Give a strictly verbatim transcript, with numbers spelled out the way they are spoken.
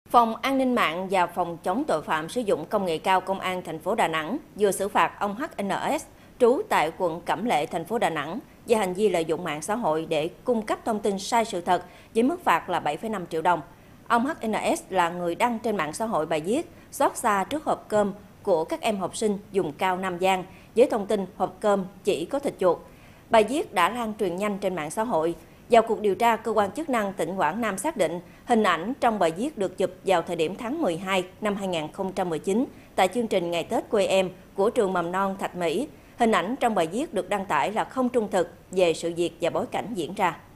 Phòng An ninh mạng và Phòng chống tội phạm sử dụng công nghệ cao Công an thành phố Đà Nẵng vừa xử phạt ông hát en ét trú tại quận Cẩm Lệ, thành phố Đà Nẵng về hành vi lợi dụng mạng xã hội để cung cấp thông tin sai sự thật với mức phạt là bảy phẩy năm triệu đồng. Ông hát en ét là người đăng trên mạng xã hội bài viết xót xa trước hộp cơm của các em học sinh vùng cao Nam Giang với thông tin hộp cơm chỉ có thịt chuột. Bài viết đã lan truyền nhanh trên mạng xã hội. Vào cuộc điều tra, cơ quan chức năng tỉnh Quảng Nam xác định hình ảnh trong bài viết được chụp vào thời điểm tháng mười hai năm hai nghìn không trăm mười chín tại chương trình Ngày Tết Quê Em của trường mầm non Thạch Mỹ. Hình ảnh trong bài viết được đăng tải là không trung thực về sự việc và bối cảnh diễn ra.